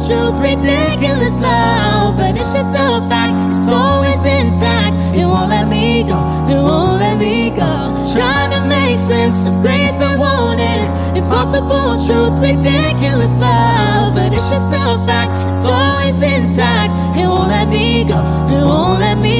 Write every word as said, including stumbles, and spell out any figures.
truth, ridiculous love, but it's just a fact, it's always intact. It won't let me go, it won't let me go. Trying to make sense of grace that won't end. Impossible truth, ridiculous love, but it's just a fact, it's always intact. It won't let me go, it won't let me